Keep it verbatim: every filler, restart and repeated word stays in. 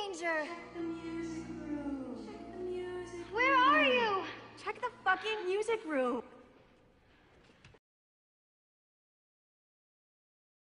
Ranger. Check the music room. Check the music room. Where are you? Check the fucking music room.